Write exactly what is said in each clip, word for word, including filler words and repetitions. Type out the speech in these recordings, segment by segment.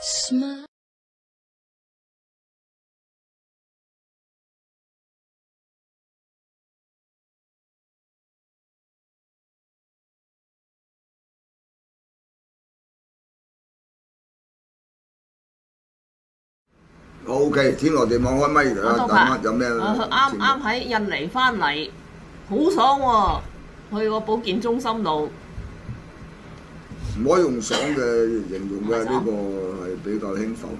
Smile. O K， 天羅地網開咪㗎啦，大家有咩？ 啱啱喺印尼翻嚟，好爽喎！去個保健中心度， 唔可以用爽嘅形容嘅，呢個係比較輕浮。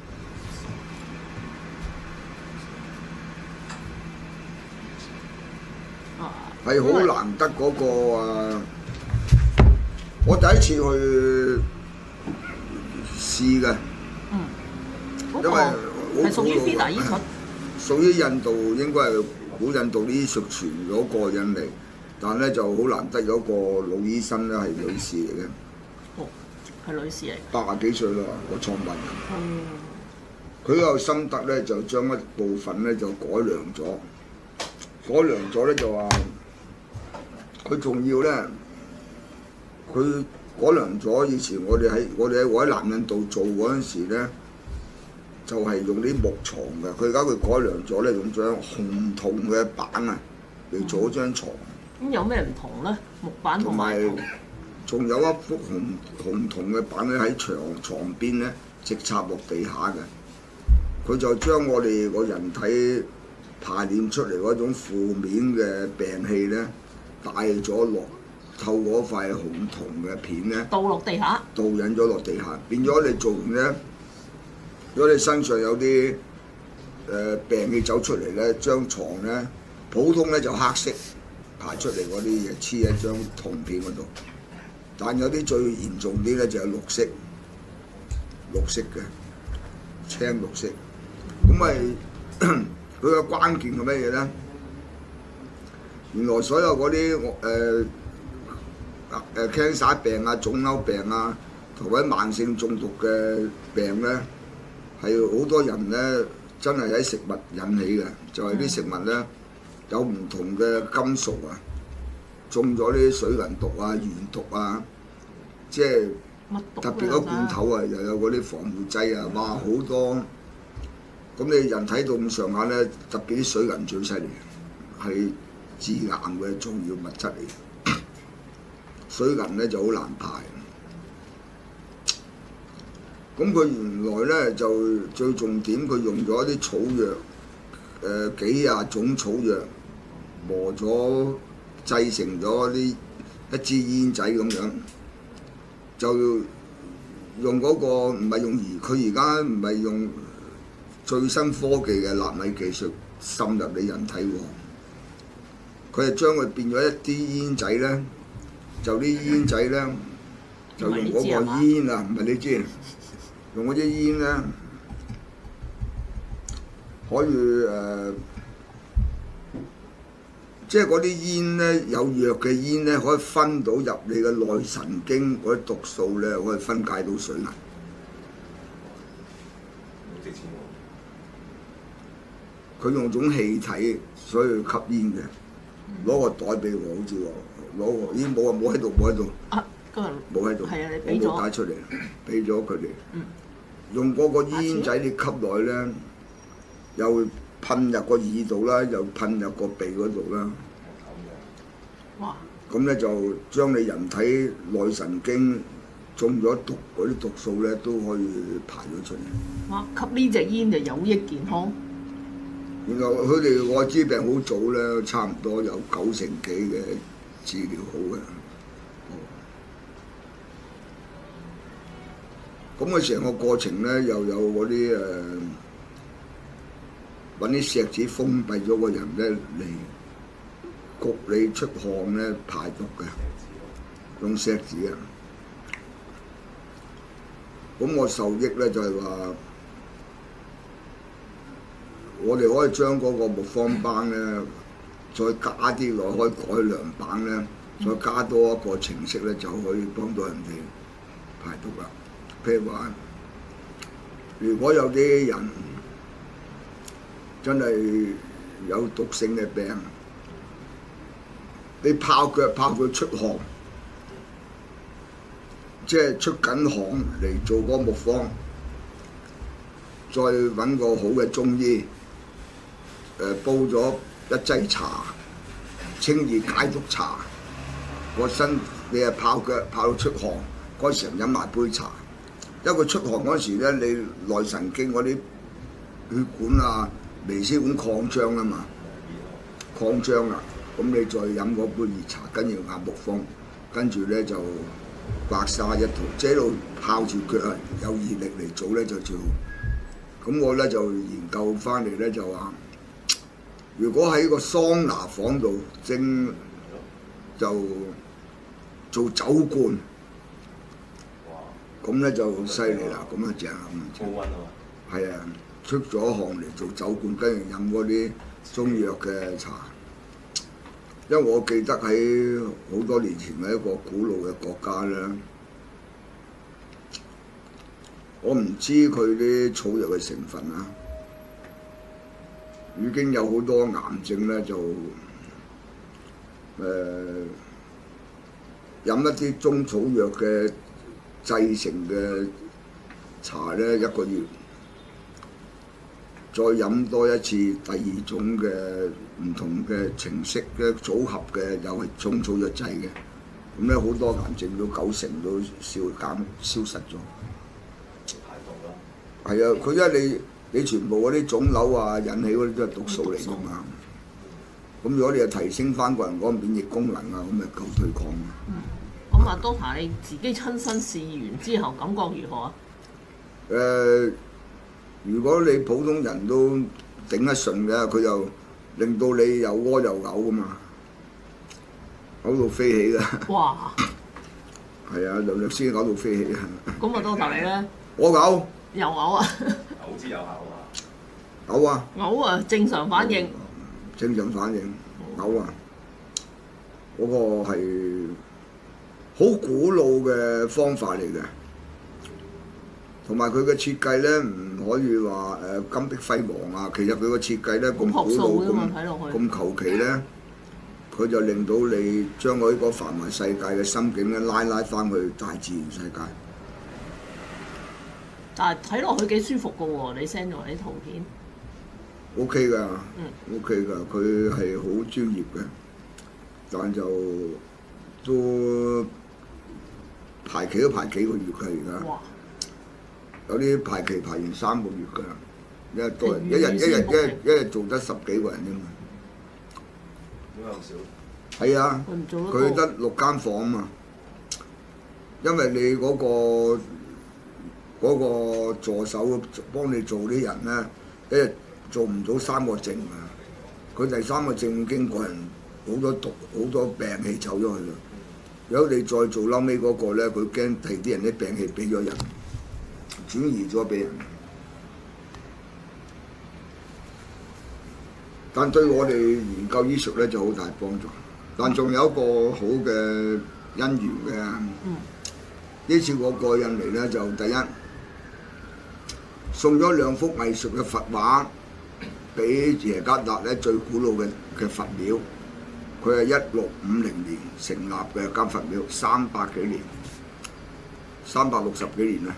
係好難得嗰個啊！我第一次去試嘅。 嗯。 因為係屬於邊度醫術？ 屬於印度，應該係古印度啲醫術傳咗過印尼，但咧就好難得有一個老醫生咧係女士嚟嘅。 哦，係女士嚟。 八十幾歲啦，個創辦人。 嗯。 佢有心得咧，就將一部分咧就改良咗，改良咗咧就話佢仲要咧，佢改良咗以前我哋喺我哋喺我喺南印度做嗰陣時咧。就係用啲木床嘅，佢而家佢改良咗咧，用張紅銅嘅板啊嚟做一張床。 咁有咩唔同咧？木板同埋仲有一幅紅紅銅嘅板咧喺牆床邊咧，直插落地下嘅。佢就將我哋個人體排練出嚟嗰種負面嘅病氣咧，帶咗落透過塊紅銅嘅片咧， 倒落地下， 導引咗落地下，變咗你做完咧。如果你身上有啲誒、呃、病氣走出嚟咧，張床咧普通咧就黑色排出嚟嗰啲嘢黐喺張銅片嗰度，但有啲最嚴重啲咧就係綠色，綠色嘅青綠色，咁咪佢個關鍵係乜嘢咧？原來所有嗰啲誒誒 cancer 病啊、腫瘤病啊，同埋慢性中毒嘅病咧。係好多人咧，真係喺食物引起嘅，就係、是、啲食物咧有唔同嘅金屬啊，中咗啲水銀毒啊、鉛毒啊，即係特別嗰罐頭啊，又有嗰啲防腐劑啊，哇好多！咁你人體到咁上下咧，特別啲水銀最犀利，係致癌嘅重要物質嚟。水銀咧就好難排。咁佢原來咧就最重點，佢用咗啲草藥，誒、呃、幾廿種草藥磨咗製成咗啲一支煙仔咁樣，就用嗰、那個唔係用儀，佢而家唔係用最新科技嘅納米技術滲入你人體喎，佢係將佢變咗一啲煙仔咧，就啲煙仔咧就用嗰個煙啊，唔係你知。用嗰啲煙咧，可以誒、呃，即係嗰啲煙咧有藥嘅煙咧，可以分到入你嘅內神經嗰啲毒素咧，可以分解到水銀。佢用種氣體，所以吸煙嘅，攞個袋俾我，好似喎，攞個煙冇啊，冇喺度，冇喺度。啊， 今日冇喺度。 係啊，你俾咗。 我冇帶出嚟，俾咗佢哋。 嗯。用嗰個煙仔你吸落去咧，又噴入個耳度啦，又噴入個鼻嗰度啦。哇！咁咧就將你人體內神經中咗毒嗰啲毒素咧，都可以排咗出嚟。 哇！吸呢隻煙就有益健康。 原來佢哋愛滋病好早咧，差唔多有九成幾嘅治療好嘅。咁佢成個過程咧，又有嗰啲誒揾啲錫紙封閉咗個人咧嚟焗你出汗咧排毒嘅，用錫紙啊。咁我受益咧就係話，我哋可以將嗰個木方班咧，再加啲落去改良版咧，再加多一個程式咧，就可以幫到人哋排毒啦。譬如話，如果有啲人真係有毒性嘅病，你泡腳泡佢出汗，即係出緊汗嚟做嗰個木方， 再揾個好嘅中醫，誒、呃、煲咗一劑茶，清熱解毒茶，個身你係泡腳泡到出汗，嗰時飲埋杯茶，因為佢出汗嗰時咧，你內神經嗰啲血管啊、微絲管擴張啊嘛，擴張啦，咁你再飲嗰杯熱茶，跟住壓木方，跟住咧就刮痧一套，即係喺度泡住腳啊，有熱力嚟做咧就最好。咁我咧就研究翻嚟咧就話，如果喺個桑拿房度蒸就做酒罐，咁咧就犀利啦，咁啊正啊咁啊！係啊，出咗汗嚟做酒罐，跟住飲嗰啲中藥嘅茶。因為我記得喺好多年前嘅一個古老嘅國家咧，我唔知佢啲草藥嘅成分啊，已經有好多癌症咧就誒、呃、飲一啲中草藥嘅製成嘅茶咧，一個月再飲多一次第二種嘅唔同嘅程式嘅組合嘅，又係中草藥製嘅，咁咧好多癌症都九成都消減消失咗。係啊，佢因為你你全部嗰啲腫瘤啊引起嗰啲都係毒素嚟㗎嘛。咁如果你係提升翻個人嗰個免疫功能啊，咁咪夠對抗啊。 嗯，咁啊，Doctor你自己親身試完之後感覺如何啊？ 誒、呃，如果你普通人都頂得順嘅，佢又令到你又屙又嘔㗎嘛，嘔到飛起㗎。 哇！ 係啊，梁律師嘔到飛起啊！ 咁啊，Doctor你咧？ 我嘔。 又嘔啊！ 嘔之有效啊！ 嘔啊！ 嘔啊！正常反應。 正常反應，嘔啊！嗰、那個係好古老嘅方法嚟嘅，同埋佢嘅設計咧唔可以話誒金碧輝煌啊。其實佢個設計咧咁古老咁咁求其咧，佢就令到你將我呢個繁華世界嘅心境咧拉拉翻去大自然世界。 但係睇落去幾舒服㗎喎，你 send 咗啲圖片。 O K 㗎嗯 ，O K 㗎，佢係好專業嘅，但就都排期都排幾個月㗎而家。 哇！有啲排期排完三個月㗎，因為多人一日一日一日一日做得十幾個人啫嘛。 點解咁少？ 係啊，佢得六間房啊嘛，因為你嗰、個。嗰個助手幫你做啲人咧，一日做唔到三個症啊！佢第三個症經過人好多毒好多病氣走咗去啦。如果你再做嬲尾嗰個咧，佢驚第啲人啲病氣俾咗人，轉移咗俾人。但對我哋研究醫術咧就好大幫助。但仲有一個好嘅因緣嘅，呢、嗯、次我過印尼咧就第一。送咗兩幅藝術嘅佛畫俾耶加達咧，最古老嘅嘅佛廟，佢係一六五零年成立嘅間佛廟，三百幾年，三百六十幾年啦。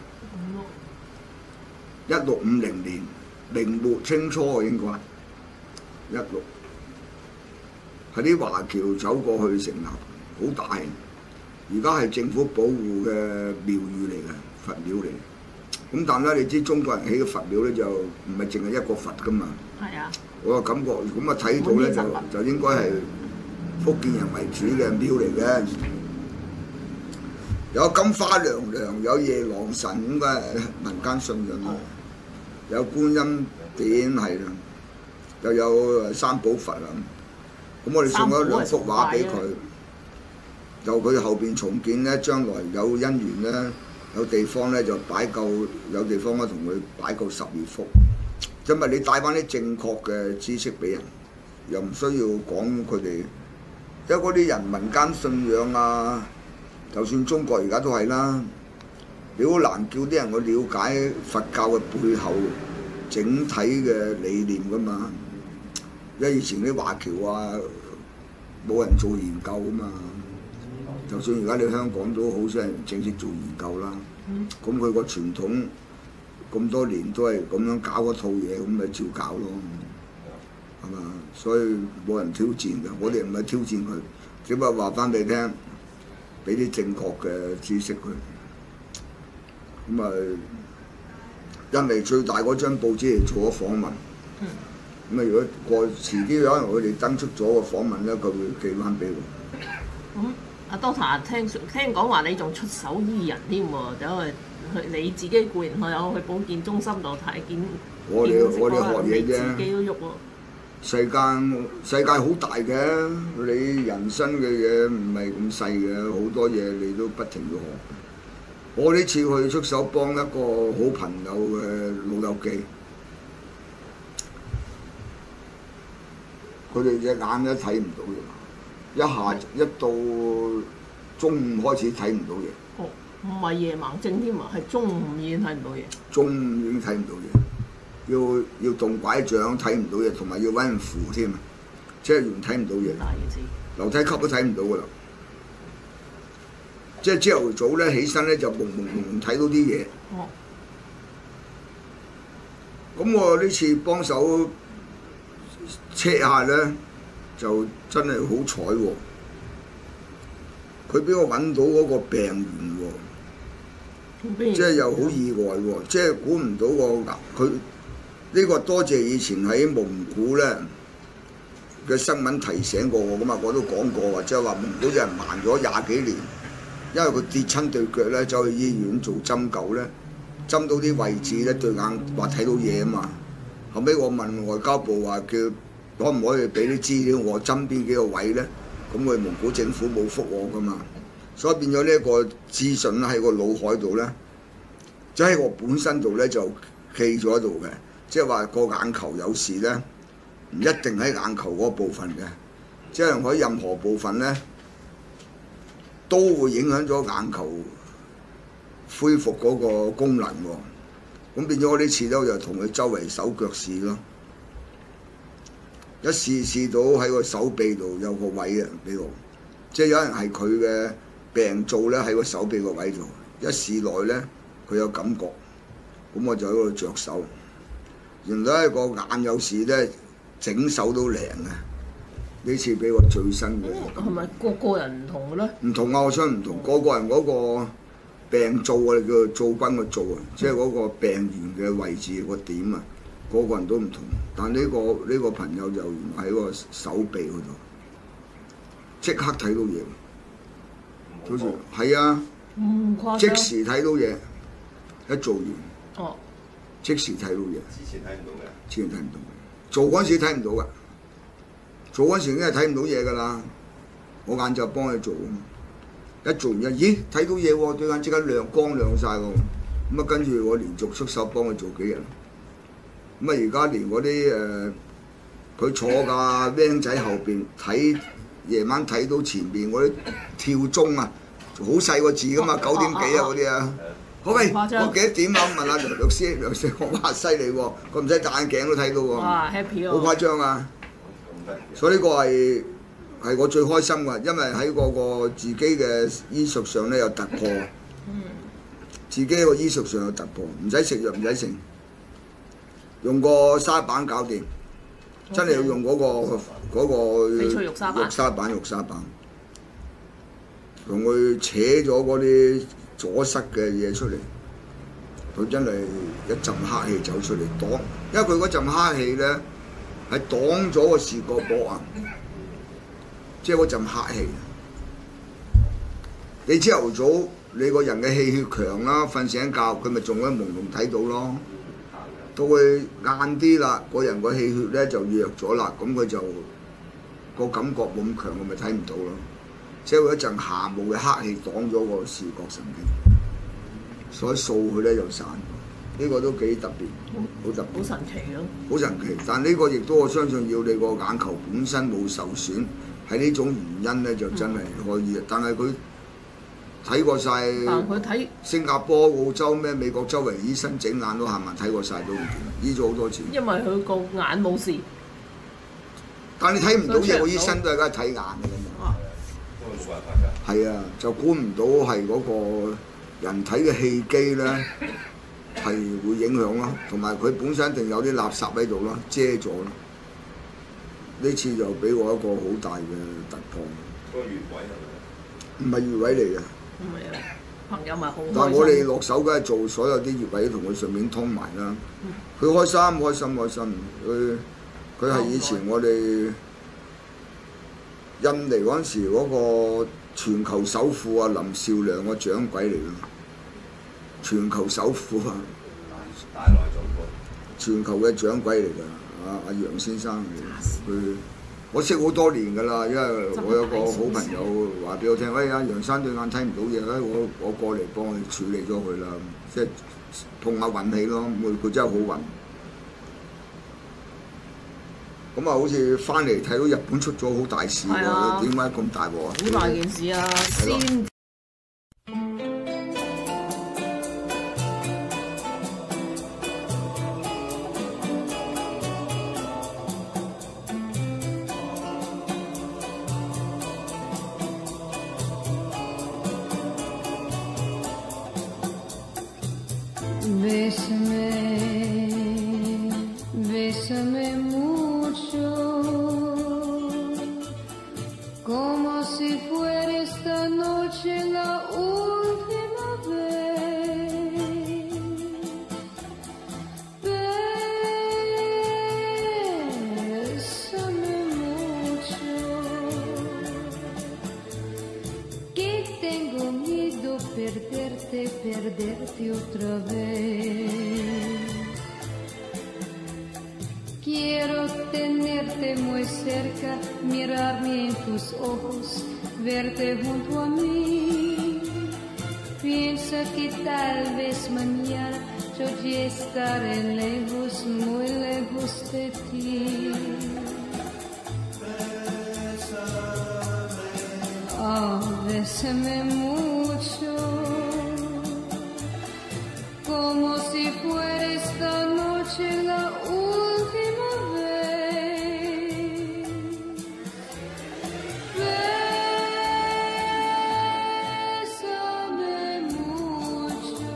一六五零年明末清初應該，一六係啲華僑走過去成立，好大，而家係政府保護嘅廟宇嚟嘅，佛廟嚟。咁但係咧，你知中國人起嘅佛廟咧就唔係淨係一個佛噶嘛。係啊。我個感覺咁啊睇到咧就就應該係福建人為主嘅廟嚟嘅，有金花娘娘，有夜郎神咁嘅民間信仰啊，有觀音典係啦，又有三寶佛啊。咁我哋送咗兩幅畫俾佢，就佢後邊重建咧，將來有姻緣咧。有地方咧就擺夠，有地方咧同佢擺夠十二幅，因為你帶翻啲正確嘅知識俾人，又唔需要講佢哋，因為嗰啲人民間信仰啊，就算中國而家都係啦，你好難叫啲人去了解佛教嘅背後整體嘅理念噶嘛，因為以前啲華僑啊冇人做研究噶嘛。就算而家你香港都好少人正式做研究啦，咁佢個傳統咁多年都係咁樣搞嗰套嘢，咁咪照搞咯，係嘛？所以冇人挑戰嘅，我哋唔係挑戰佢，只不過話翻俾你聽，俾啲正確嘅知識佢。咁啊，印尼最大嗰張報紙係做咗訪問。 嗯。 咁啊，如果過遲啲，可能佢哋登出咗個訪問咧，佢會寄翻俾我。 咁阿 Doctor 聽聽講話你仲出手醫人添喎，走去去你自己固然去有去保健中心度睇見， 我哋我哋學嘢啫， 自己都喐喎。 世間世界好大嘅，你人生嘅嘢唔係咁細嘅，好多嘢你都不停要學。我呢次去出手幫一個好朋友嘅老友記，佢哋隻眼咧睇唔到嘢，一下一到中午開始睇唔到嘢。 哦，唔係夜盲症添啊，係中午已經睇唔到嘢。 中午已經睇唔到嘢，要要動拐杖睇唔到嘢，同埋要揾人扶添啊！即係完睇唔到嘢， 大件事， 樓梯級都睇唔到噶啦。即係朝頭早咧起身咧就朦朦朧朧睇到啲嘢。 哦。 咁我呢次幫手 check 下咧，就真係好彩喎！佢俾我揾到嗰個病源喎，即係又好意外喎！即係估唔到個佢呢個多謝以前喺蒙古咧嘅新聞提醒過我噶嘛，我都講過話，即係話蒙古有人盲咗廿幾年。因為佢跌親對腳咧，走去醫院做針灸咧，針到啲位置咧，對眼話睇到嘢啊嘛。後尾我問外交部話叫可唔可以俾啲資料我針邊幾個位咧？咁佢蒙古政府冇覆我噶嘛，所以變咗呢一個資訊喺個腦海度咧，即喺我本身度咧就記咗喺度嘅，即係話個眼球有事咧，唔一定喺眼球嗰部分嘅，即係喺任何部分咧，都會影響咗眼球恢復嗰個功能喎。咁變咗我呢次咧，我就同佢周圍手腳試咯，一試試到喺個手臂度有個位啊，俾我，即係有人係佢嘅病灶咧喺個手臂個位度，一試落去咧佢有感覺，咁我就喺度着手。原來一個眼有事咧，整手都靈啊！呢次俾我最新嘅， 係咪個個人唔同嘅咧？ 唔同啊！我想唔同，個個人嗰個病灶啊，叫做灶君個灶啊，即係嗰個病源嘅位置個點啊，個個人都唔同。但呢個呢個朋友就原來喺個手臂嗰度，即刻睇到嘢，好似係啊， 唔誇張， 即時睇到嘢，一做完， 哦， 即時睇到嘢。 之前睇唔到嘅， 之前睇唔到，做嗰陣時睇唔到㗎。做嗰時已經係睇唔到嘢㗎啦，我眼就幫佢做啊嘛，一做完一咦睇到嘢喎，對眼即刻亮光亮晒喎，咁啊跟住我連續出手幫佢做幾日，咁啊而家連嗰啲誒佢坐架 van 仔後邊睇夜晚睇到前邊嗰啲跳鐘啊，好細個字㗎嘛，九點幾啊嗰啲啊，好喂，我幾多點啊？問下梁律師，梁律師我話犀利喎，佢唔使戴眼鏡都睇到喎， 哇 happy 喎， 好誇張啊！所以呢個係係我最開心㗎，因為喺嗰個自己嘅醫術上咧有突破， 嗯、 自己個醫術上有突破，唔使食藥唔使食，用個沙板搞掂， Okay. 真係要用嗰、嗰個嗰、嗰個翡翠肉沙板， 肉沙板肉沙板，同佢扯咗嗰啲阻塞嘅嘢出嚟，佢真係一陣黑氣走出嚟擋，因為佢嗰陣黑氣咧。係擋咗個視覺波啊！即係嗰陣黑氣。你朝頭早你個人嘅氣血強啦，瞓醒覺佢咪仲喺朦朧睇到咯。到佢晏啲啦，個人個氣血咧就弱咗啦，咁佢就個感覺冇咁強，我咪睇唔到咯。即係佢一陣霞霧嘅黑氣擋咗個視覺神經，所以掃佢咧就散。呢個都幾特別，好特別， 好神奇咯！ 好神奇，但呢個亦都我相信要你個眼球本身冇受損，係呢種原因咧就真係可以。嗯、但係佢睇過晒， 佢睇新加坡、澳洲咩美國周圍醫生整眼都行埋睇過晒都唔掂，醫咗好多次。 因為佢個眼冇事， 但你睇唔到嘢，個醫生都係梗係睇眼嘅嘛。 因為冇辦法㗎。 係啊，就估唔到係嗰個人體嘅氣機咧。 係會影響咯，同埋佢本身一定有啲垃圾喺度咯，遮咗咯。呢次就俾我一個好大嘅突破。 個穴位係咪？ 唔係穴位嚟嘅。 唔係啊，朋友咪好開心。 但係我哋落手梗係做所有啲穴位同佢順便通埋啦。佢開心開心開心，佢佢係以前我哋印尼嗰陣時嗰個全球首富啊林少亮個掌櫃嚟㗎，全球首富啊！ 大內總部。 全球嘅掌櫃嚟㗎，啊阿楊先生嚟，佢我識好多年㗎啦，因為我有個好朋友話俾我聽，喂阿楊生對眼睇唔到嘢，咧我我過嚟幫佢處理咗佢啦，即係碰下運氣咯，佢佢真係好運。咁啊，好似翻嚟睇到日本出咗好大事喎，點解咁大鑊啊？ 好大件事啊！先。 Perderte otra vez. Quiero tenerte muy cerca, mirarme en tus ojos, verte junto a mí. Piensa que tal vez mañana yo ya estaré lejos, muy lejos de ti. Oh, bésame mucho. Como si fuera esta noche la última vez. Bésame mucho,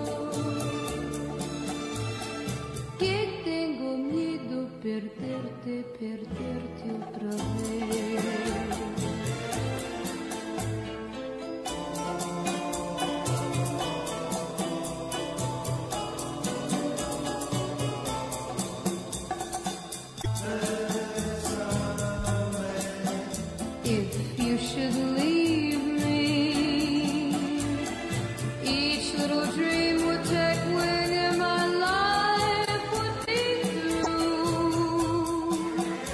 que tengo miedo perderte, perderte otra vez. If you should leave me, each little dream would take wing and my life would be through.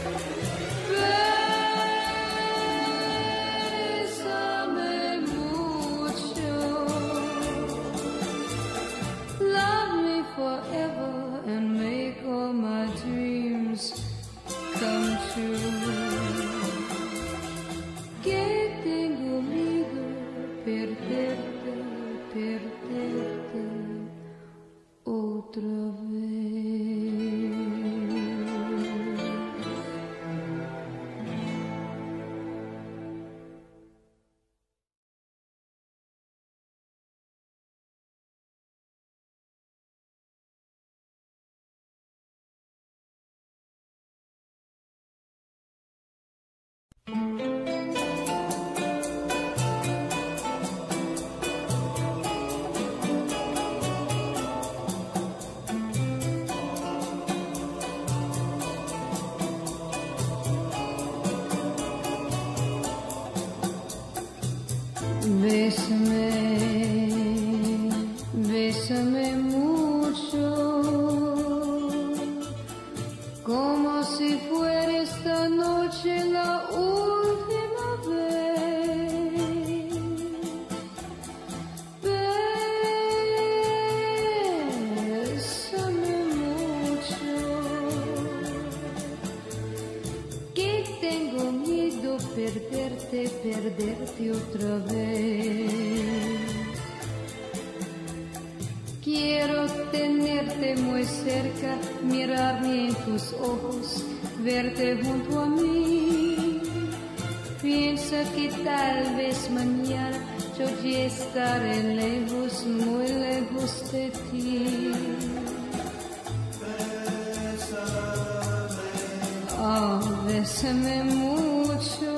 Bésame mucho, love me forever and make all my dreams come true. Que tengo miedo perderte, perderte otra vez. Bésame, bésame mucho, como si fuera esta noche la última vez. Bésame mucho, que tengo miedo perderte, perderte otra vez. Quiero tenerte muy cerca, mirarme en tus ojos, verte junto a mí. Piensa que tal vez mañana yo ya estaré lejos, muy lejos de ti. Oh, bésame mucho,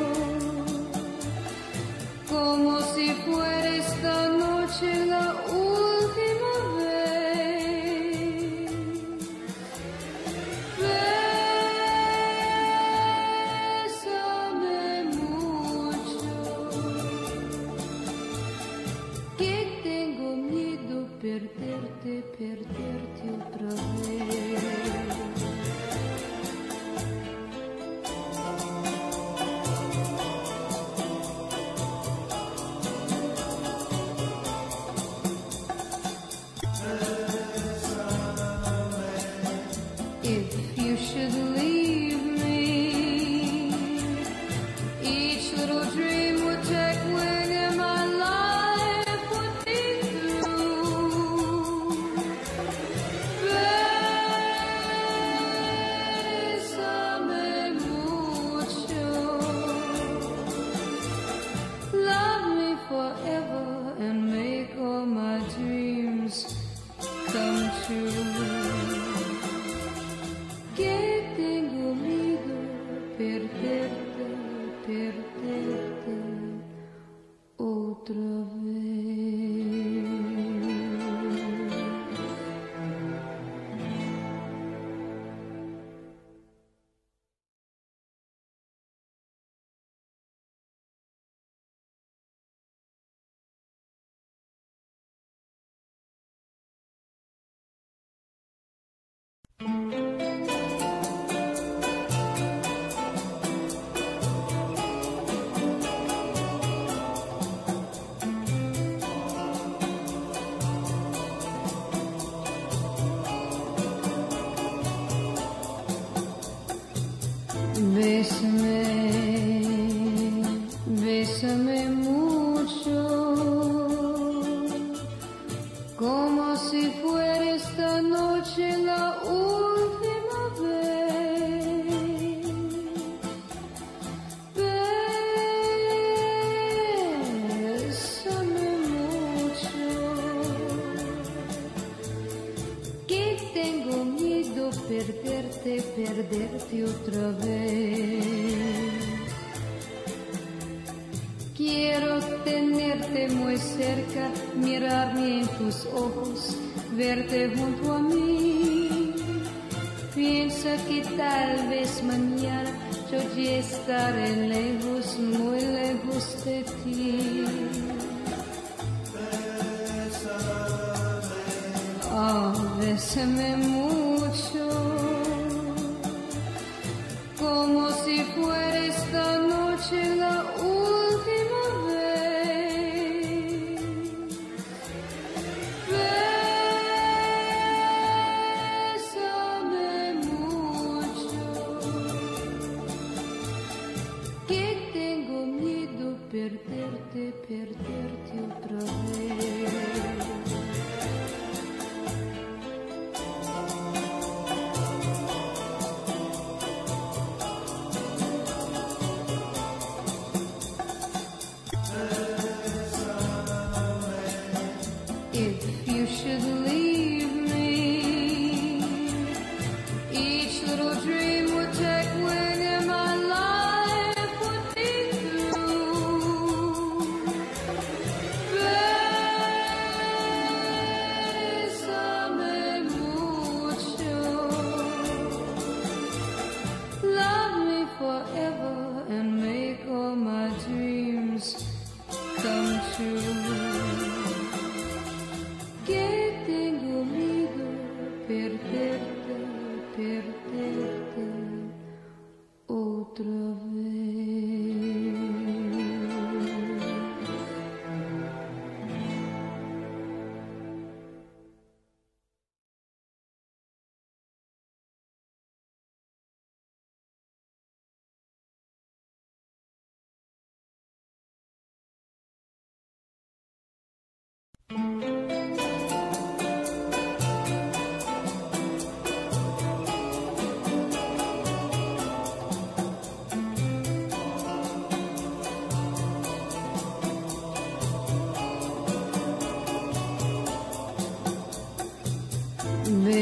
como si fuera esta noche la última vez. Bésame mucho, que tengo miedo perderte, perderte otra vez. If you should leave me, each little dream would take wing and my life would be through. Bésame mucho, love me forever and make all my dreams come true. Que tengo miedo perderte, perderte otra vez. Bésame, bésame mucho, como si fuera esta noche la última vez. Bésame mucho, que tengo miedo perderte, perderte otra vez. Quiero tenerte muy cerca, mirarme en tus ojos, verte junto a mí. Piensa que tal vez mañana yo ya estaré lejos, muy lejos de ti. Oh, bésame mucho, como si fuera esta noche la última vez. Bésame mucho, que tengo miedo perderte, perderte otra vez.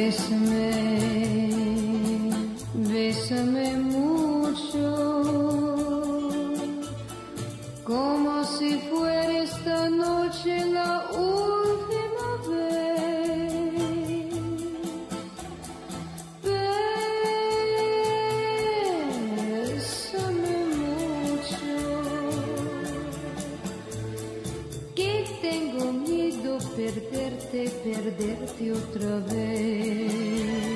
Bésame, bésame mucho, como si fuera esta noche la última vez. Bésame mucho, que tengo miedo perderte, perderte otra vez.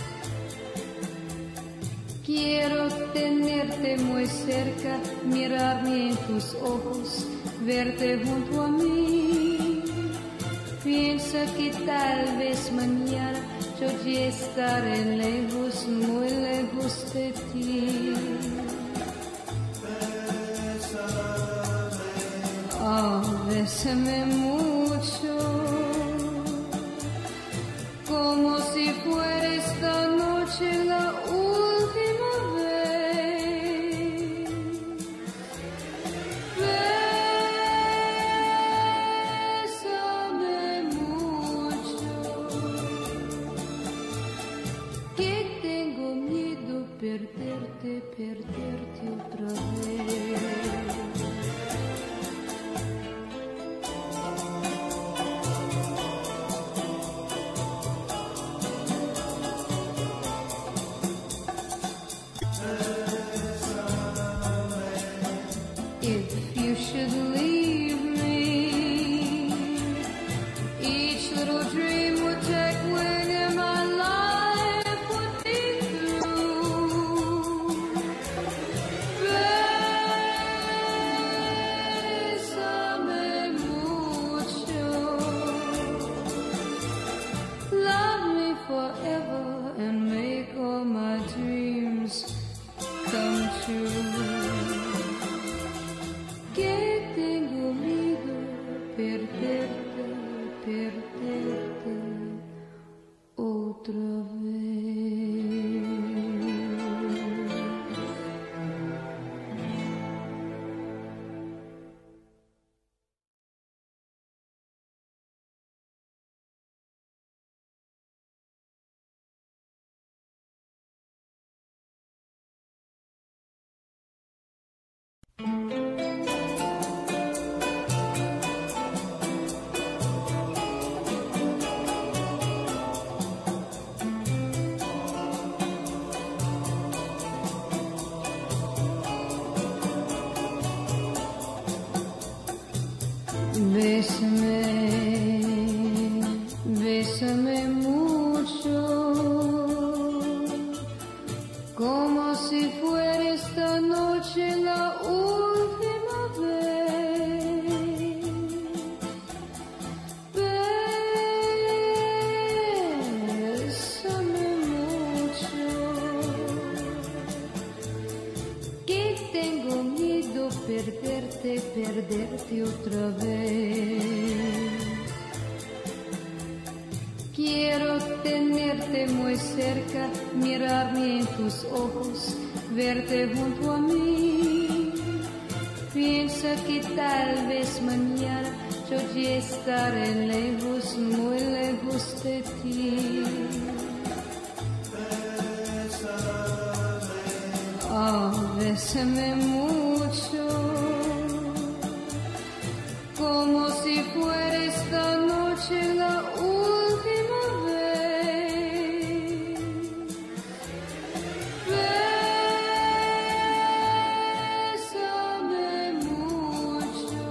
Quiero tenerte muy cerca, mirarme en tus ojos, verte junto a mí. Piensa que tal vez mañana yo ya estaré lejos, muy lejos de ti. Oh, bésame mucho, como si fuera esta noche la última vez. Bésame mucho, que tengo miedo perderte, perderte otra vez. If you should leave me, each little dream would take wing and my life would be through. Bésame mucho, love me forever and make all my dreams come true. Que tengo miedo perderte, perderte otra vez. Bésame, bésame mucho, como si fuera esta noche la última vez. Bésame mucho, que tengo miedo perderte, perderte otra vez. Quiero tenerte muy cerca, mirarme en tus ojos, verte junto a mí. Piensa que tal vez mañana yo ya estaré lejos, muy lejos de ti. Oh, bésame mucho, como si fuera esta noche la última vez. Bésame mucho,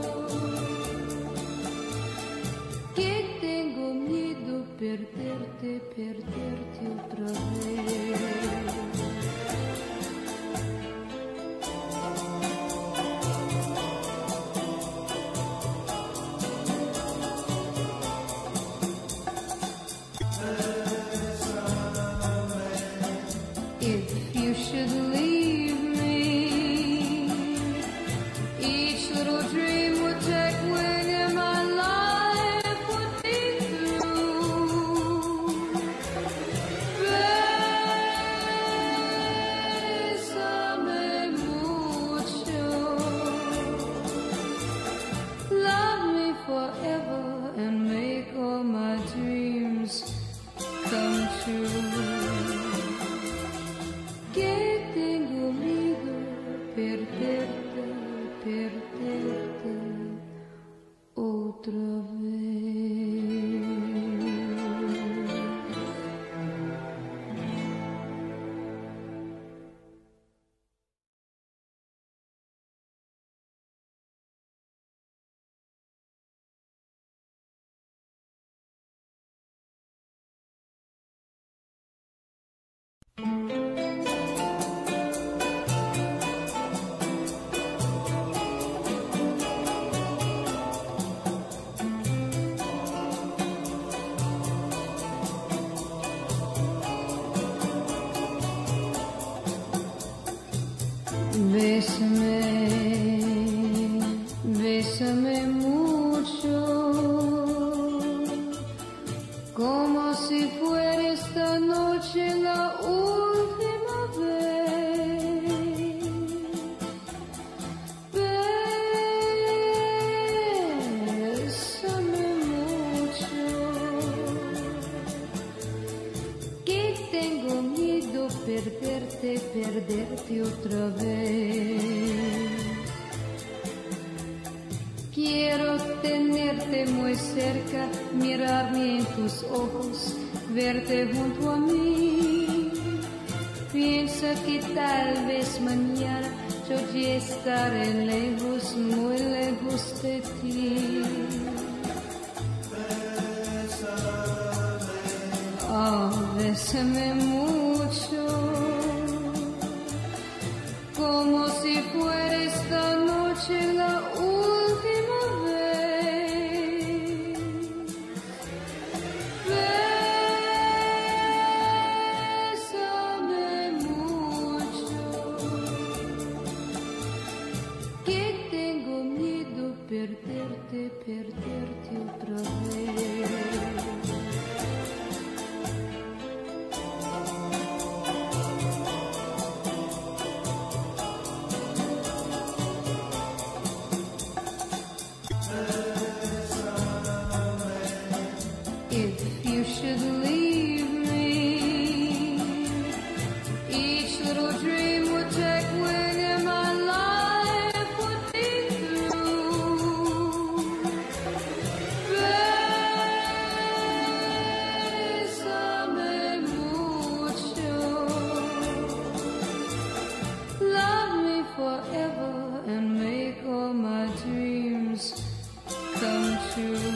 que tengo miedo perderte, perderte otra vez. If you should leave me, each little dream would take wing and my life would be through. true. Que tengo miedo perderte, perderte otra vez. Bésame, bésame mucho, como si fuera esta noche la última vez. Bésame mucho, que tengo miedo perderte, perderte otra vez. Quiero tenerte muy cerca, mirarme en tus ojos, verte junto a mí. Piensa que tal vez mañana yo ya estaré lejos, muy lejos de ti. Oh, bésame mucho, como si fuera esta noche la última vez. Bésame mucho, que tengo miedo perderte, perderte otra vez. If you should leave me, each little dream would take wing and my life would be through. Bésame mucho, love me forever and make all my dreams come true.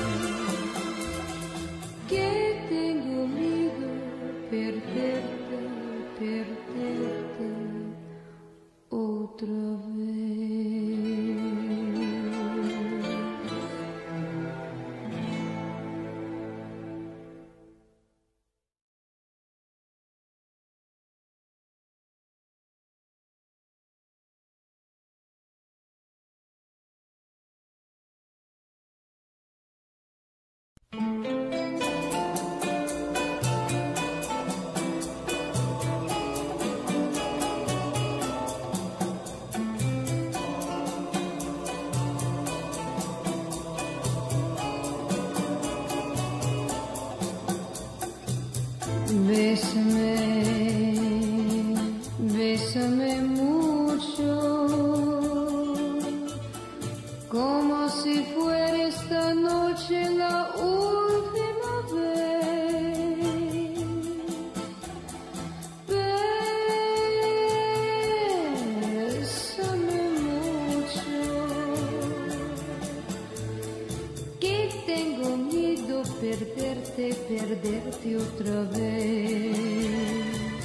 Que tengo miedo perderte, perderte otra vez. Bésame, bésame mucho, como si fuera esta noche la última vez. Bésame mucho, que tengo miedo perderte, perderte otra vez.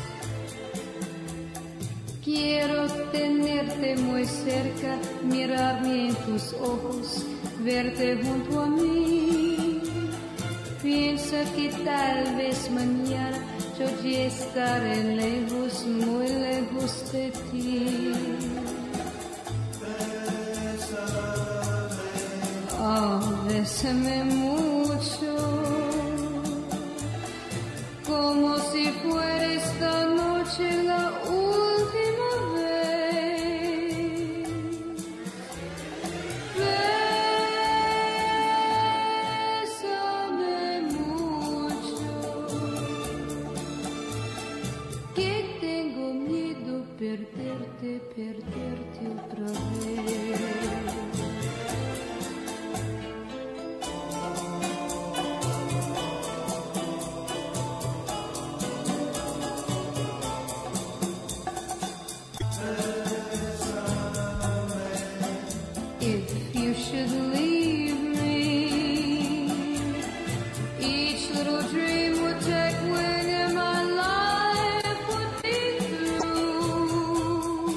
Quiero tenerte muy cerca, mirarme en tus ojos, verte junto a mí. Piensa que tal vez mañana yo ya estaré lejos, muy lejos de ti. Oh, bésame mucho, como si fuera esta noche la última vez. Bésame mucho, perderte otra vez. If you should leave me, each little dream would take wing and my life would be through.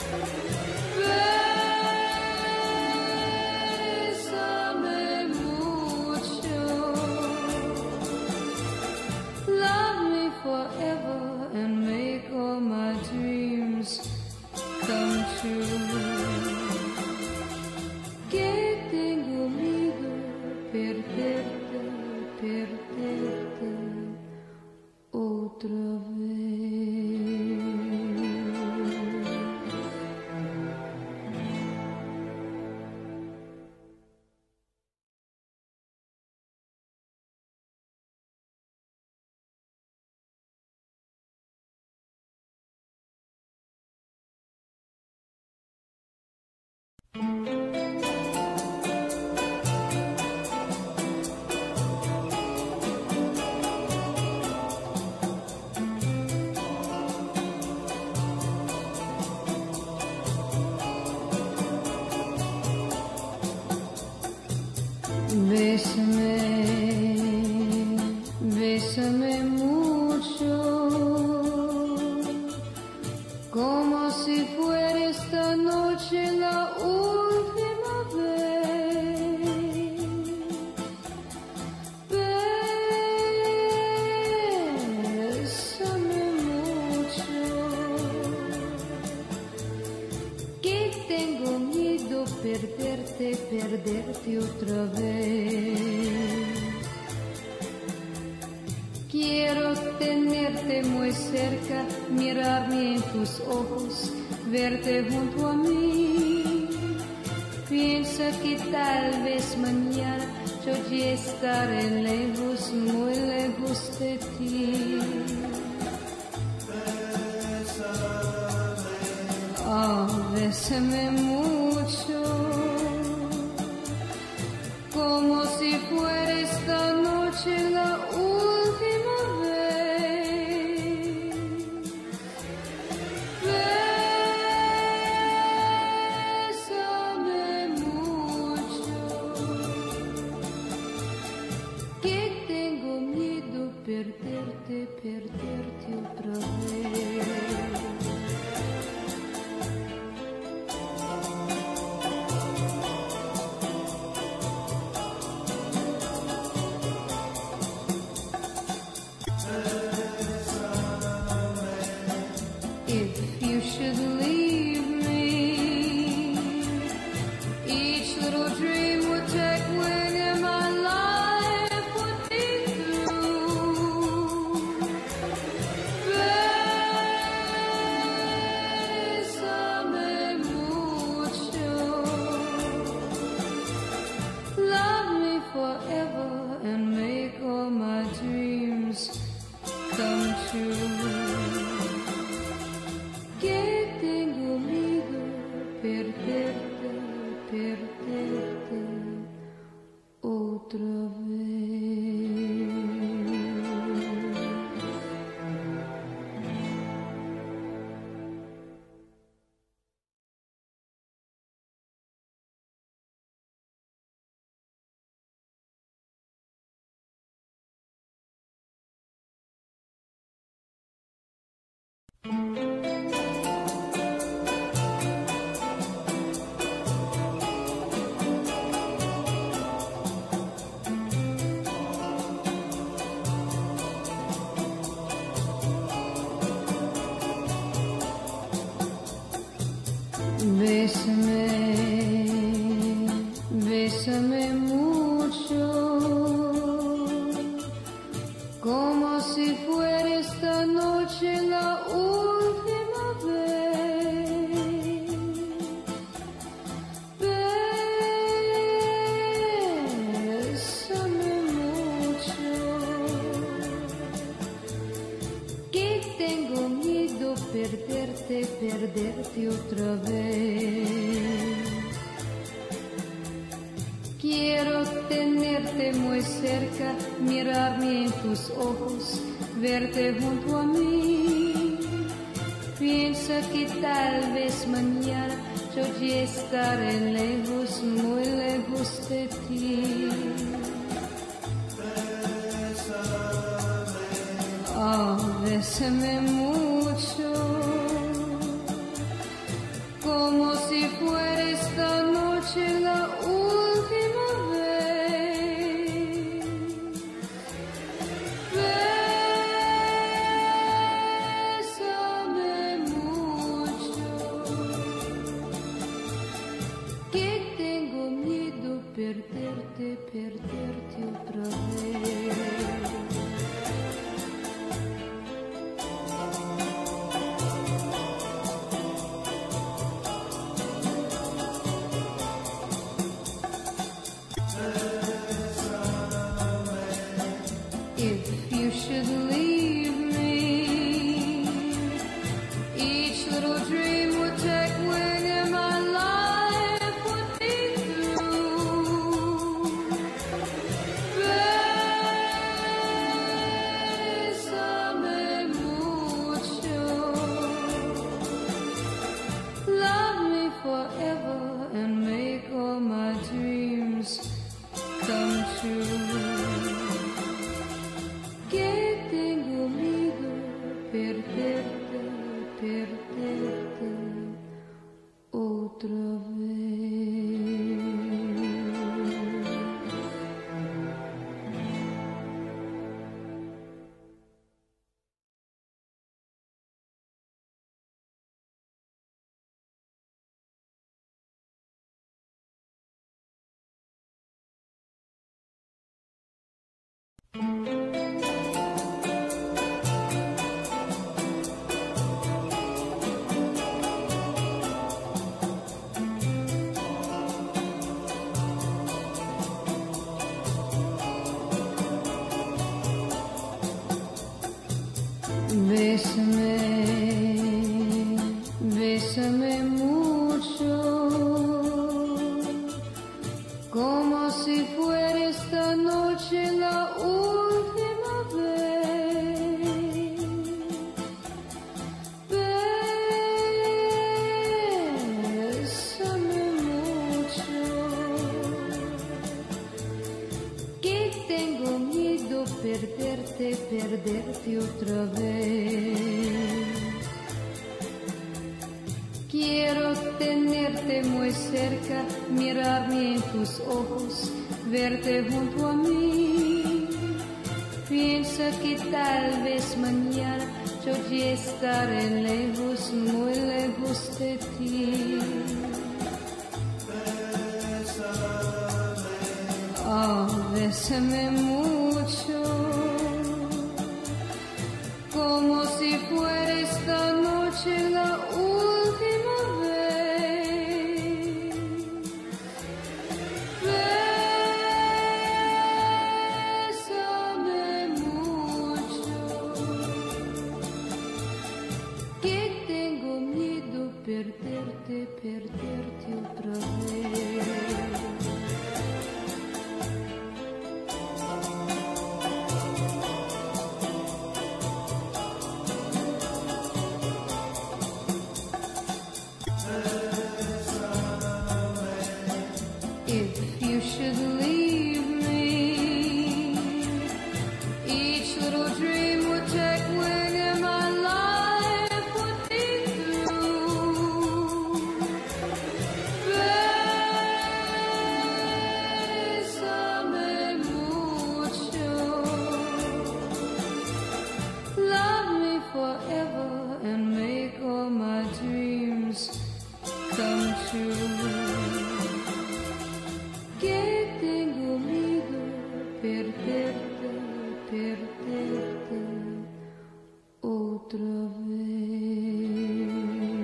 Bésame mucho, love me forever and make all my dreams come true. Que tengo miedo perderte, perderte otra vez. Bésame, bésame mucho, como si fuera esta noche la última vez. Bésame mucho, que tengo miedo perderte, perderte otra vez. Quiero tenerte muy cerca, mirarme en tus ojos, verte junto a mí. Piensa que tal vez mañana yo ya estaré lejos, muy lejos de ti. Oh, bésame mucho, como si fuera esta noche la última vez. Bésame mucho, que tengo miedo perderte, perderte otra vez. If you should leave me, each little dream would take wing and my life would be through. Bésame mucho, love me forever and make all my dreams come true. Que tengo miedo perderte, perderte otra vez. Bésame, bésame mucho, como si fuera esta noche la última. perderte, perderte otra vez. Quiero tenerte muy cerca, mirarme en tus ojos, verte junto a mí. Piensa que tal vez mañana yo ya estaré lejos, muy lejos de ti. Oh, bésame mucho, como si fuera esta noche la última vez. Bésame mucho, que tengo miedo perderte, perderte otra vez. If you should leave me, each little dream would take wing and my life would be through. Bésame mucho, love me forever and make all my dreams come true. Que tengo miedo perderte, perderte otra vez. Bésame, bésame mucho, como si fuera esta noche la última vez. Bésame mucho, que tengo miedo perderte, perderte otra vez. Quiero tenerte muy cerca, mirarme en tus ojos, verte junto a mí. Piensa que tal vez mañana yo ya estaré lejos, muy lejos de ti. Oh, bésame mucho, como si fuera esta noche la última vez. Bésame mucho, que tengo miedo perderte, perderte otra vez. If you should leave me, each little dream would take wing and my life would be through. Bésame mucho, love me forever and make all my dreams come true. Que tengo miedo perderte, perderte otra vez.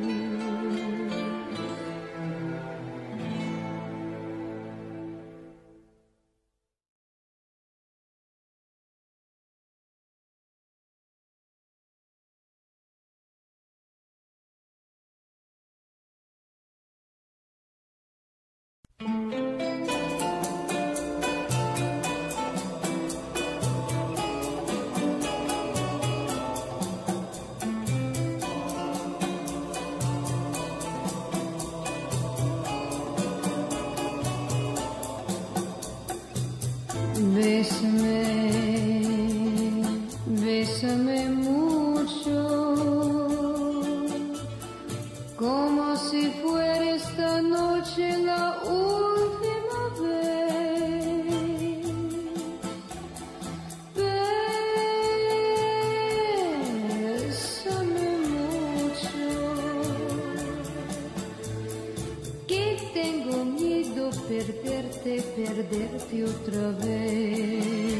Bésame mucho, como si fuera esta noche la última vez. Bésame mucho, que tengo miedo perderte, perderte otra vez.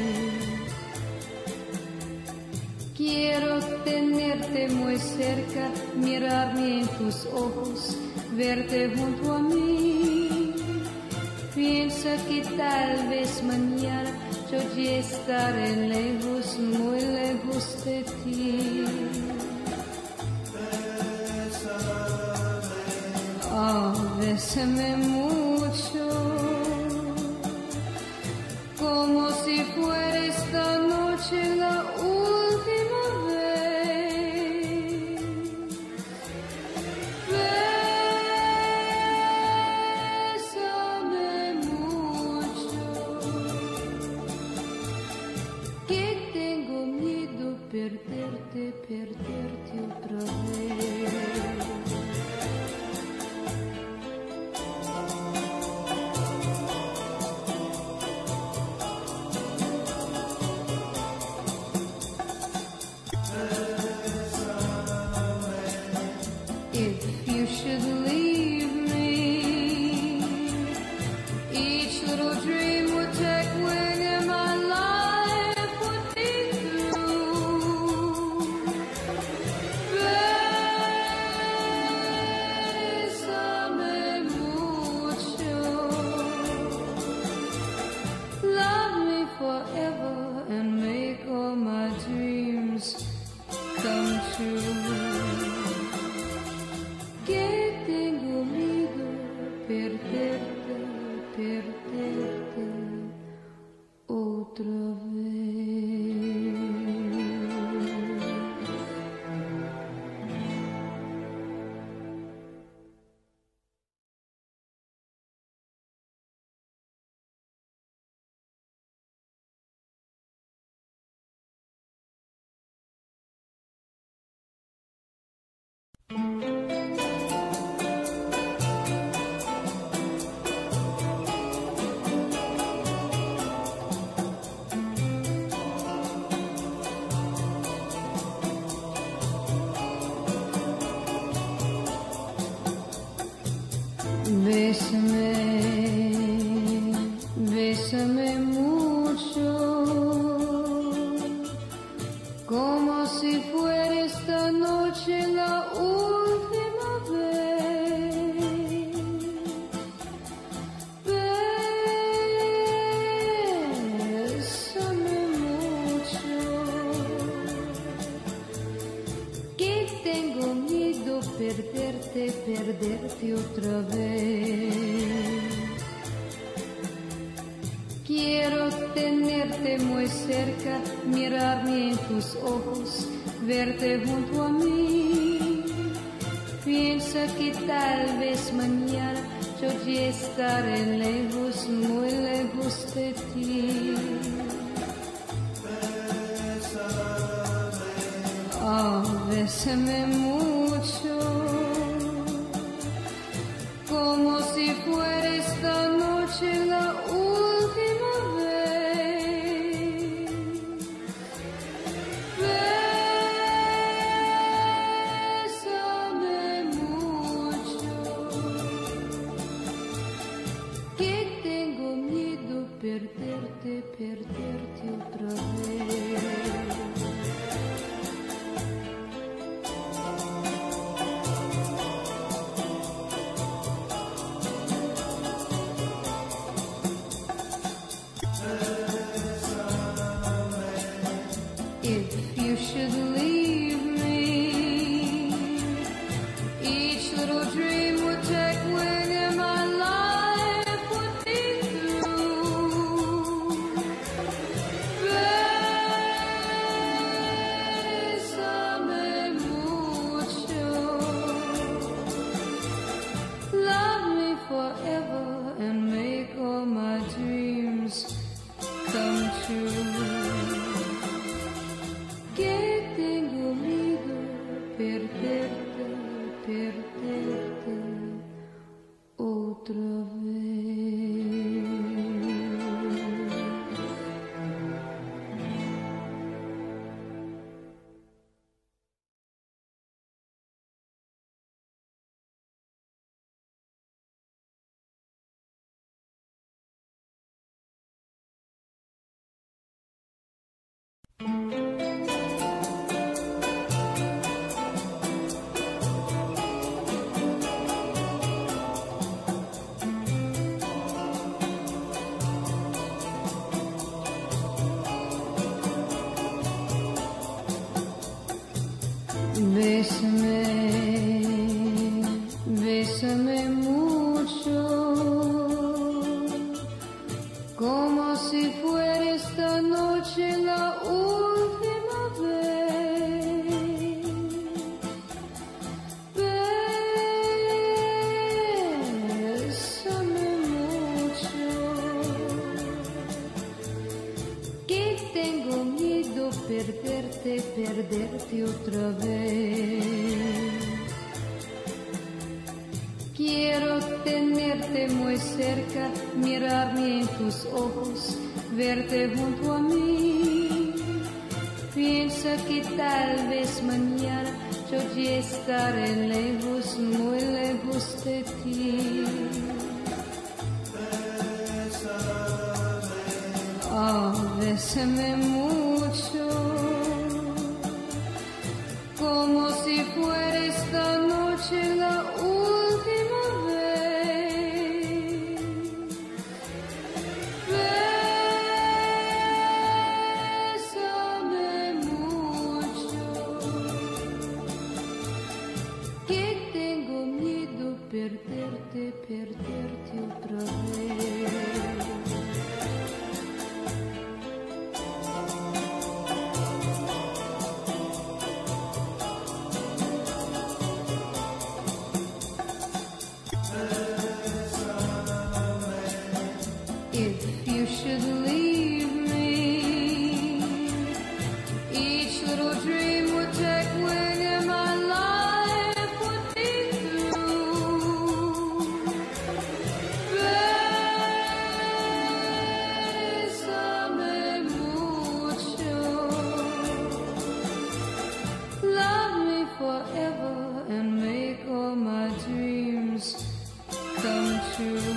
Quiero tenerte muy cerca, mirarme en tus ojos, verte junto a mí. Piensa que tal vez mañana yo ya estaré lejos, muy lejos de ti. Oh, bésame mucho, como si fuera esta noche la última vez. Bésame mucho, que tengo miedo perderte, perderte otra vez. If you should leave me, each little dream would take wing and my life would be through. Bésame mucho, love me forever and make all my dreams come true. Que tengo miedo perderte, perderte otra vez. Bésame, bésame mucho, como si fuera esta noche la última vez. Bésame mucho, que tengo miedo perderte, perderte otra vez. Quiero tenerte muy cerca, mirarme en tus ojos, verte junto a mí. Piensa que tal vez mañana yo ya estaré lejos, muy lejos de ti. Oh, bésame mucho, como si fuera esta noche la última vez. Bésame mucho, que tengo miedo perderte, perderte otra vez. Bésame, bésame mucho, como si fuera esta noche la última vez. Bésame mucho, que tengo miedo perderte, perderte otra vez. Quiero tenerte muy cerca, mirarme en tus ojos, verte junto a mí. Piensa que tal vez mañana yo ya estaré lejos, muy lejos de ti. Oh, bésame mucho, como si fuera esta noche la última vez. Bésame mucho, que tengo miedo perderte, perderte otra vez. If you should leave me, each little dream would take wing and my life would be through. Bésame mucho, love me forever and make all my dreams come true.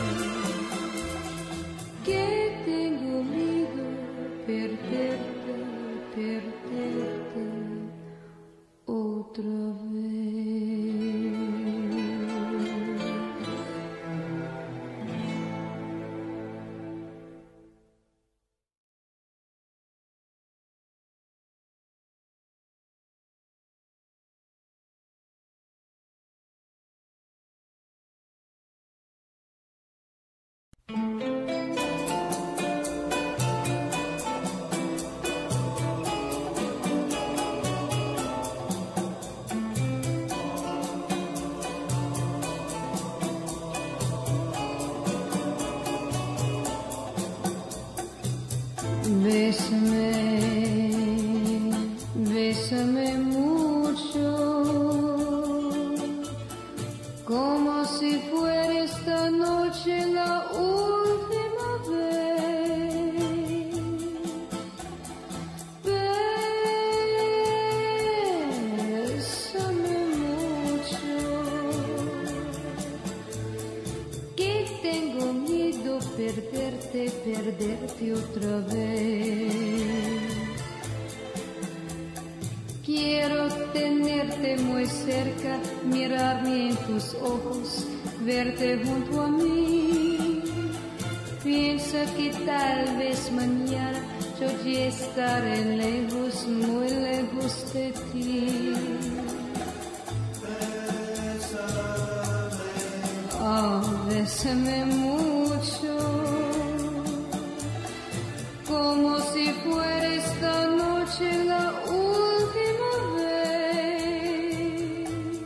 Que tengo miedo perderte, perderte otra vez. Bésame, bésame mucho, como si fuera esta noche la última vez. Bésame mucho, que tengo miedo perderte, perderte otra vez. Quiero tenerte muy cerca, mirarme en tus ojos, verte junto a mí. Piensa que tal vez mañana yo ya estaré lejos, muy lejos de ti. Oh, bésame mucho, como si fuera esta noche la última vez.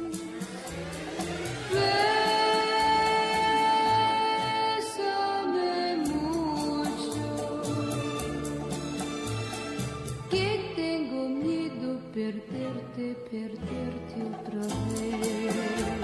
Bésame mucho, que tengo miedo perderte, perderte otra vez.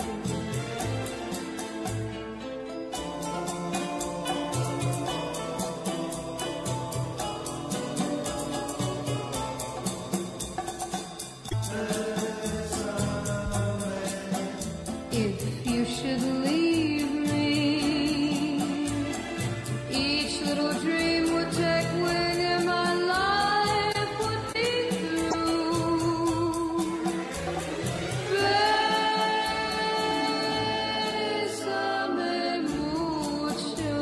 If you should leave me, each little dream would take wing and my life would be through. Bésame mucho,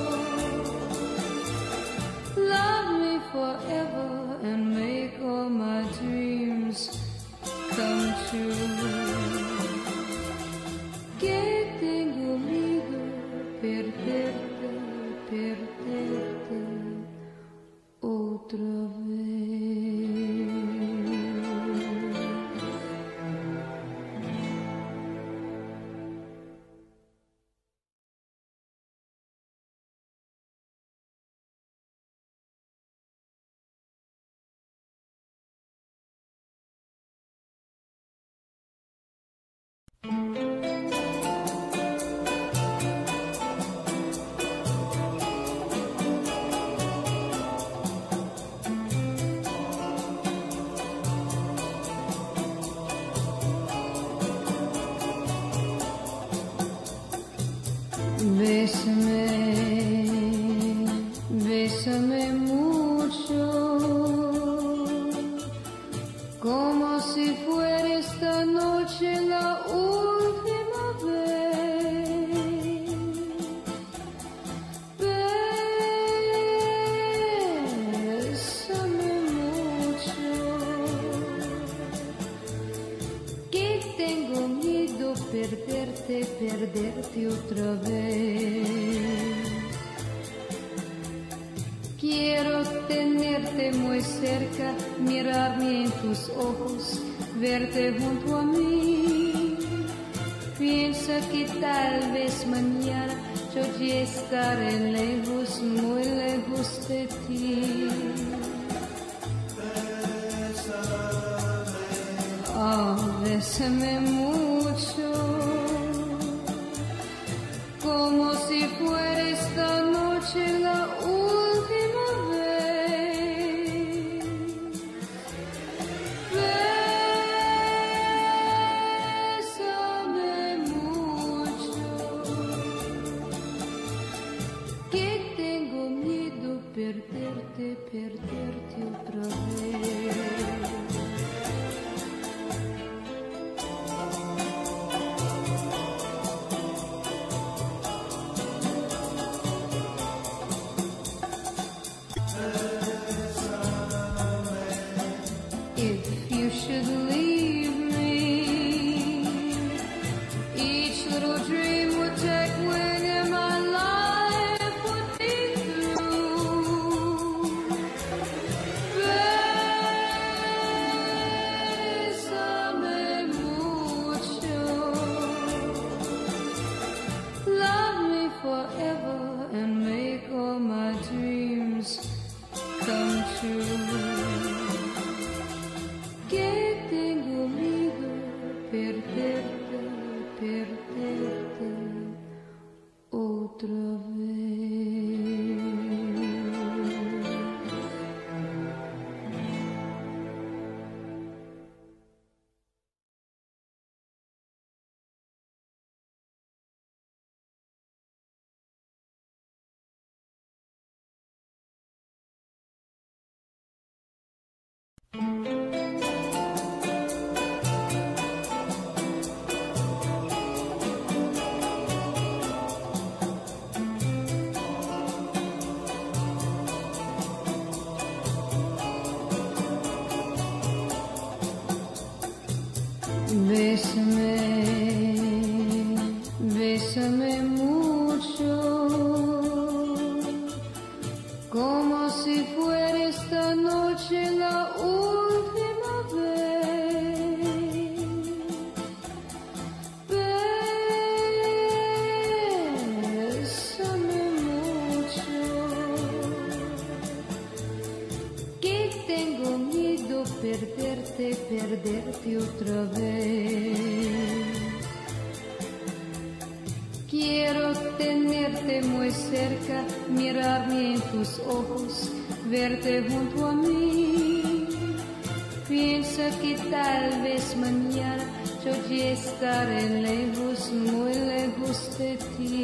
love me forever and make all my dreams come true. Que tengo miedo perderte, perderte otra vez. Bésame, bésame mucho, como si fuera esta noche la última vez. Bésame mucho, que tengo miedo perderte, perderte otra vez. Quiero tenerte muy cerca, mirarme en tus ojos, verte junto a mí. Piensa que tal vez mañana yo ya estaré lejos, muy lejos de ti. Oh, bésame mucho, como si fuera esta noche la última vez. Bésame mucho, que tengo miedo perderte, perderte otra vez. If you should leave me, each little dream would take wing and my life would be through. Bésame mucho, love me forever and make all my dreams come true. Que tengo miedo perderte, perderte otra vez. Bésame, bésame mucho, como si fuera esta noche la última vez. Bésame mucho, que tengo miedo perderte, perderte otra vez. Quiero tenerte muy cerca, mirarme en tus ojos, verte junto a mí. Piensa que tal vez mañana yo ya estaré lejos, muy lejos de ti.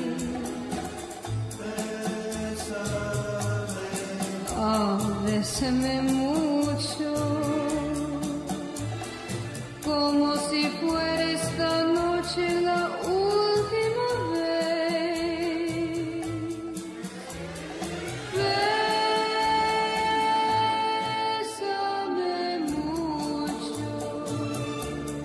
Oh, bésame mucho, como si fuera esta noche la última vez. Bésame mucho,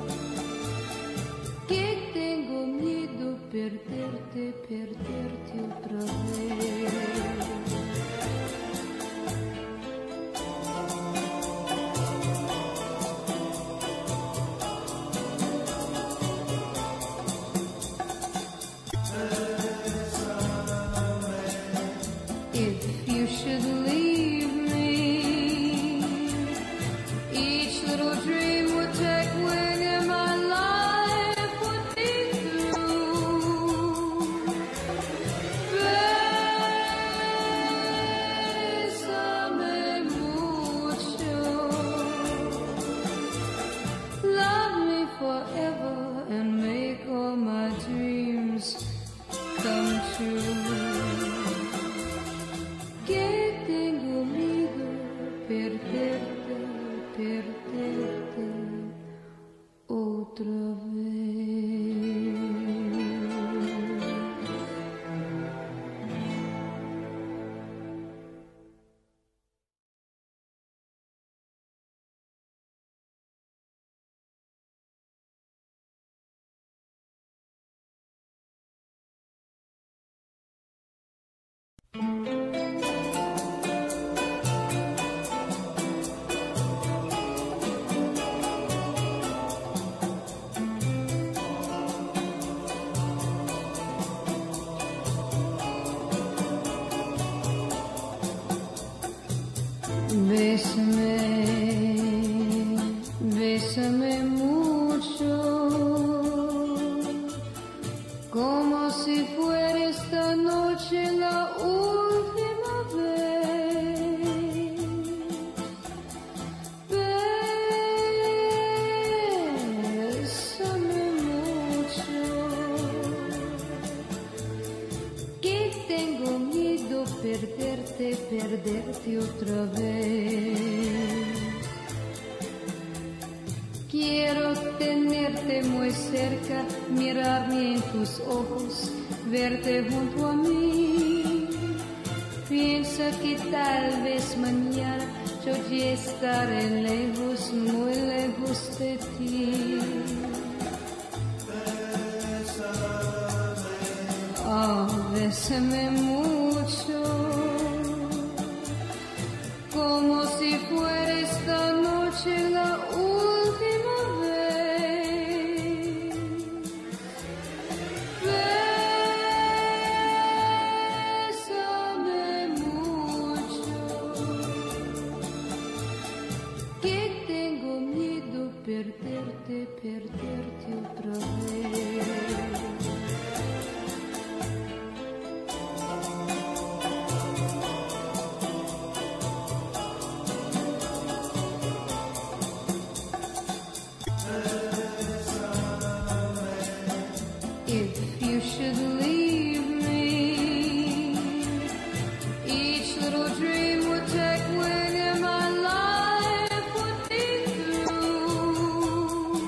otra vez. Bésame, bésame mucho, como si fuera esta noche la última vez. Bésame mucho, que tengo miedo perderte, perderte otra vez. Quiero tenerte muy cerca, mirarme en tus ojos, verte junto a mí. Piensa que tal vez mañana yo ya estaré lejos, muy lejos de ti. Oh, bésame mucho, como si fuera esta noche la última vez. Bésame mucho, que tengo miedo perderte, perderte otra vez. If you should leave me, each little dream would take wing and my life would be through.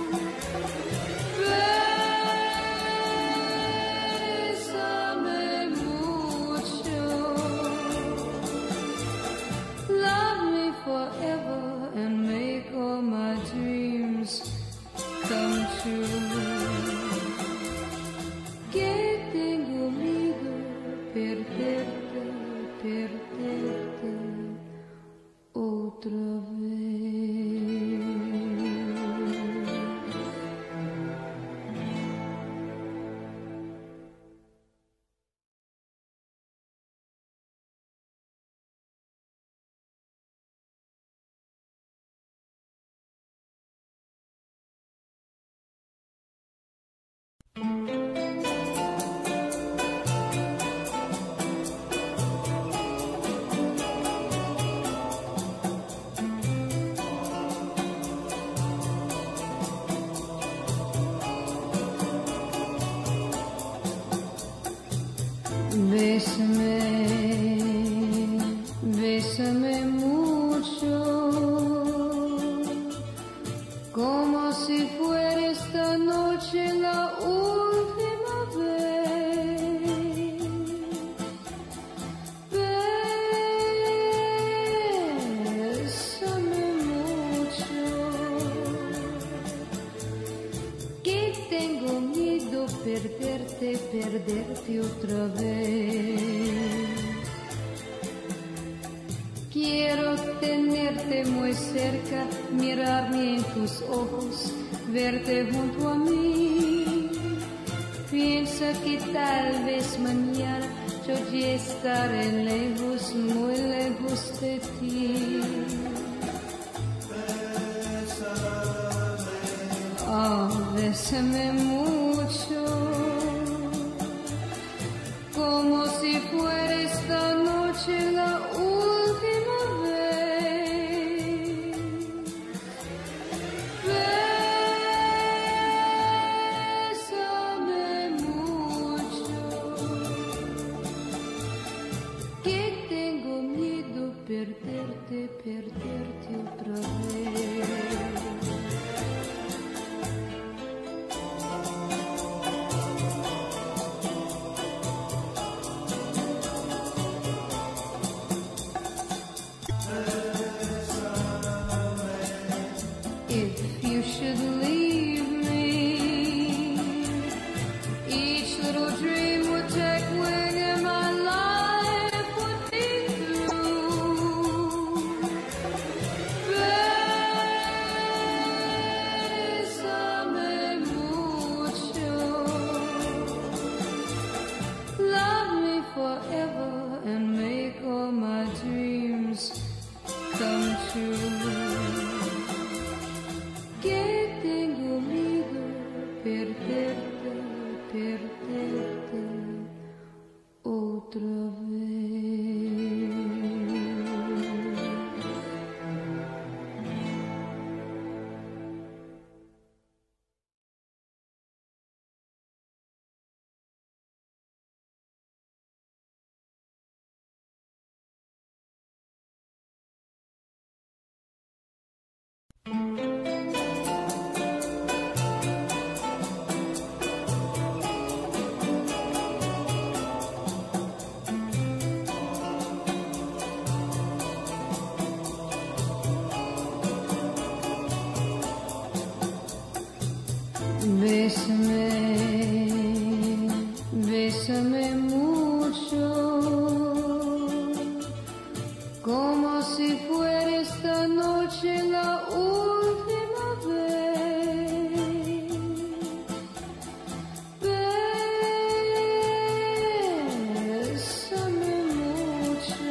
Bésame mucho, love me forever and make all my dreams come true. Que tengo miedo perderte, perderte otra vez. Bésame, bésame mucho, como si fuera esta noche la última vez. Bésame mucho, que tengo miedo perderte, perderte otra vez. Quiero tenerte muy cerca, mirarme en tus ojos, verte junto a mí. Piensa que tal vez mañana yo ya estaré lejos, muy lejos de ti. Oh, bésame mucho, como si fuera esta noche la última vez. Bésame mucho, que tengo miedo perderte, perderte otra vez. you should leave me, each little dream would take wing and my life would be through. Bésame mucho, love me forever and make all my dreams come true. Que tengo miedo perderte, perderte otra vez. Bésame, bésame mucho, como si fuera esta noche la última vez. Bésame mucho,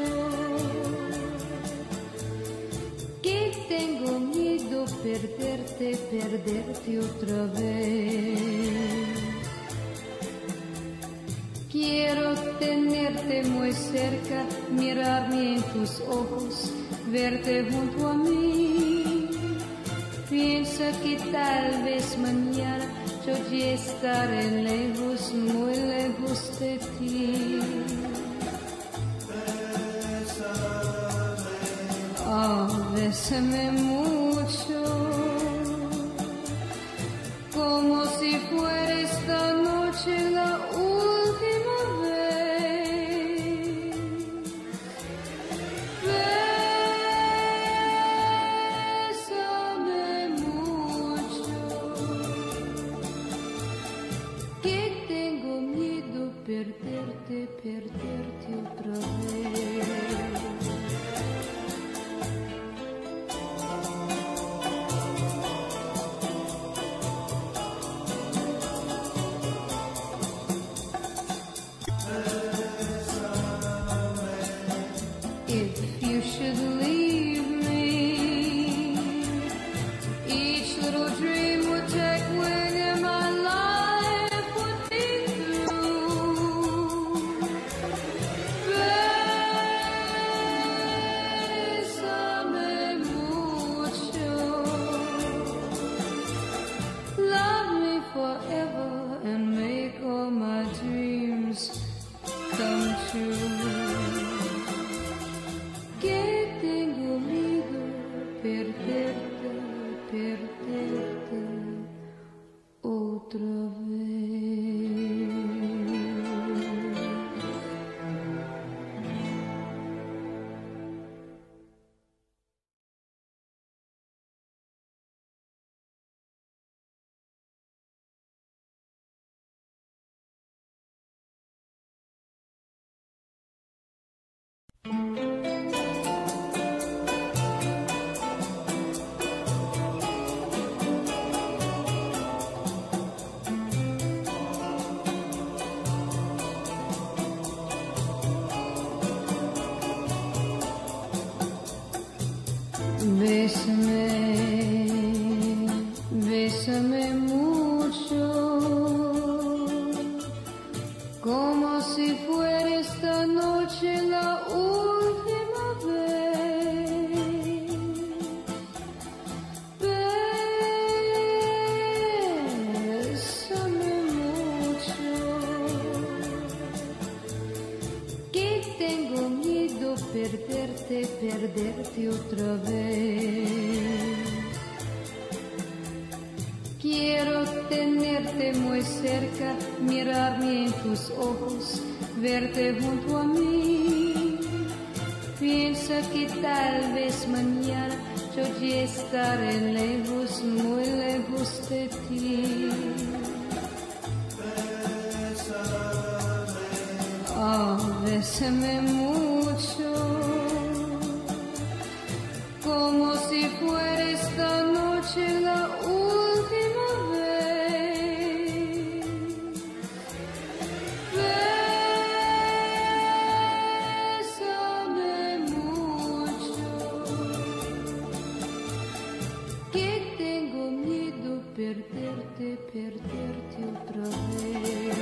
que tengo miedo perderte, perderte otra vez. Quiero tenerte muy cerca, mirarme en tus ojos, verte junto a mí. Piensa que tal vez mañana yo ya estaré lejos, muy lejos de ti. Oh, bésame mucho, como si fuera esta noche la última vez. Bésame mucho, que tengo miedo perderte, perderte otra vez. If you should leave me, each little dream would take wing and my life would be through. Bésame mucho, love me forever and make all my dreams come true. Que tengo miedo perderte, perderte otra vez. Bésame, bésame mucho, como si fuera esta noche la última vez. Bésame mucho, que tengo miedo perderte, perderte otra vez. Quiero tenerte muy cerca, mirarme en tus ojos, verte junto a mí. Piensa que tal vez mañana yo ya estaré lejos, muy lejos de ti. Oh, bésame mucho, como si fuera esta noche la última vez. Bésame mucho, que tengo miedo perderte, perderte otra vez.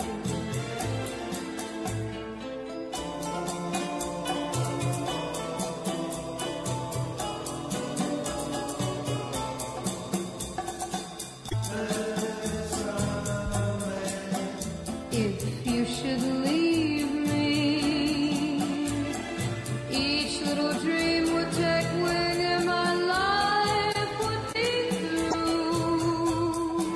If you should leave me, each little dream would take wing and my life would be through.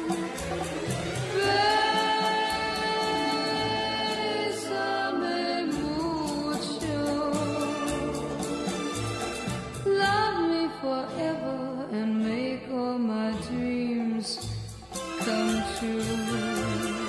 Bésame mucho, love me forever and make all my dreams come true.